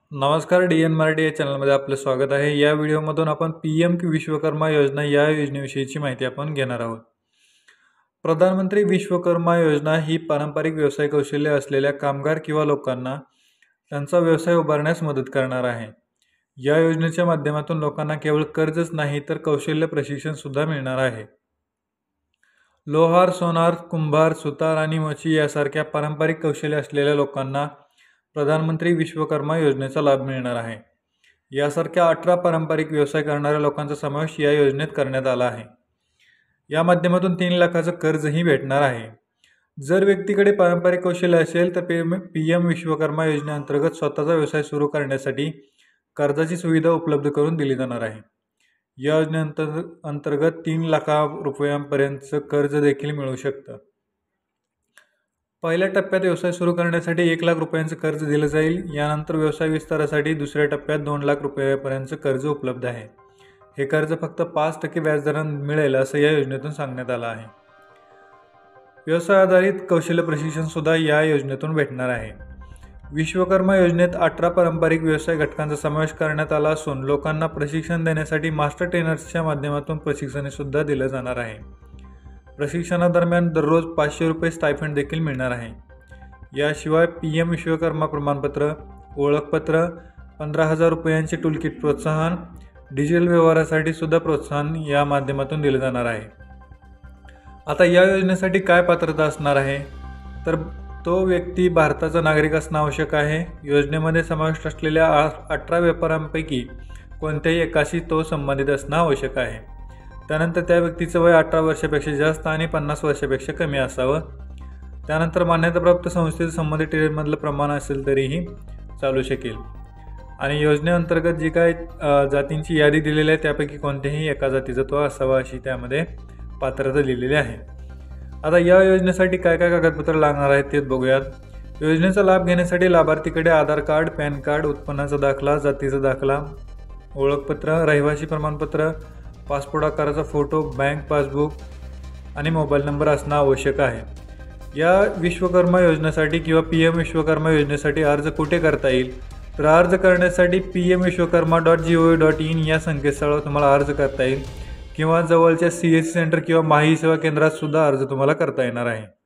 नमस्कार, D N Marathi या चॅनलमध्ये आपलं स्वागत आहे। या व्हिडिओमधून आपण पी.एम. विश्वकर्मा योजना या योजनेविषयीची माहिती आपण घेणार आहोत। प्रधानमंत्री विश्वकर्मा योजना ही पारंपरिक व्यवसाय कौशल्य असलेल्या कामगार किंवा लोकांना त्यांचा व्यवसाय उभारण्यास मदत करणार आहे। या योजनेच्या माध्यमातून लोकांना केवळ कर्जच नाही तर कौशल्य प्रशिक्षण सुद्धा मिळणार आहे। लोहार, सोनार, कुंभार, सुतार आणि मोची यासारख्या पारंपरिक कौशल्य असलेल्या लोकांना प्रधानमंत्री विश्वकर्मा योजनेचा लाभ मिळणार आहे। यासारख्या 18 पारंपरिक व्यवसाय करणाऱ्या लोकांचा समावेश या योजनेत करण्यात आला आहे। या माध्यमातून 3 लाखाचं कर्जही भेटणार आहे। जर व्यक्तीकडे पारंपरिक कौशल्य असेल तर पी.एम. विश्वकर्मा योजनेअंतर्गत स्वतःचा व्यवसाय सुरू करण्यासाठी कर्जाची सुविधा उपलब्ध करून दिली जाणार आहे। या योजनेअंतर्गत 3 लाख रुपयांपर्यंतचं कर्ज देखील मिळू शकतं। पहिल्या टप्प्यात व्यवसाय सुरू करण्यासाठी 1 लाख रुपयांचं कर्ज दिलं जाईल। यानंतर व्यवसाय विस्तारासाठी दुसऱ्या टप्प्यात 2 लाख रुपयांपर्यंतचं कर्ज उपलब्ध आहे। हे कर्ज फक्त 5% व्याजदराने मिळेल असं या योजनेतून सांगण्यात आलं आहे। व्यवसाय आधारित कौशल्य प्रशिक्षण सुद्धा या योजनेतून भेटणार आहे। विश्वकर्मा योजनेत 18 पारंपरिक व्यवसाय घटकांचा समावेश करण्यात आला असून लोकांना प्रशिक्षण देण्यासाठी मास्टर ट्रेनर्सच्या माध्यमातून प्रशिक्षण सुद्धा दिलं जाणार आहे। प्रशिक्षणादरम्यान दररोज 500 रुपये स्टायफंड देखील मिळणार आहे। याशिवाय पी.एम. विश्वकर्मा प्रमाणपत्र, ओळखपत्र, 15,000 रुपयांचे टूलकिट प्रोत्साहन, डिजिटल व्यवहारासाठी सुद्धा प्रोत्साहन या माध्यमातून दिले जाणार आहे। आता या योजनेसाठी काय पात्रता असणार आहे तर तो व्यक्ती भारताचा नागरिक असणं आवश्यक आहे। योजनेमध्ये समाविष्ट असलेल्या 18 व्यापाऱ्यांपैकी कोणत्याही एकाशी तो संबंधित असणं आवश्यक आहे। त्यानंतर त्या व्यक्तीचं वय 18 वर्षापेक्षा जास्त आणि 50 वर्षापेक्षा कमी असावं। त्यानंतर मान्यताप्राप्त संस्थेचं संबंधित ट्रेडमधलं प्रमाण असेल तरीही चालू शकेल। आणि योजनेअंतर्गत जी काय जातींची यादी दिलेली आहे त्यापैकी कोणत्याही एका जातीचा तो असावा अशी त्यामध्ये पात्रता दिलेली आहे। आता या योजनेसाठी काय काय कागदपत्र लागणार आहेत ते बघूयात। योजनेचा लाभ घेण्यासाठी लाभार्थीकडे आधार कार्ड, पॅन कार्ड, उत्पन्नाचा दाखला, जातीचा दाखला, ओळखपत्र, रहिवासी प्रमाणपत्र, पासपोर्ट आकाराचा फोटो, बँक पासबुक आणि मोबाईल नंबर असणं आवश्यक आहे। या विश्वकर्मा योजनेसाठी किंवा पी.एम. विश्वकर्मा योजनेसाठी अर्ज कुठे करता येईल तर अर्ज करण्यासाठी pmvishwakarma.gov.in या संकेतस्थळावर तुम्हाला अर्ज करता येईल किंवा जवळच्या CSC सेंटर किंवा माही सेवा केंद्रात सुद्धा अर्ज तुम्हाला करता येणार आहे।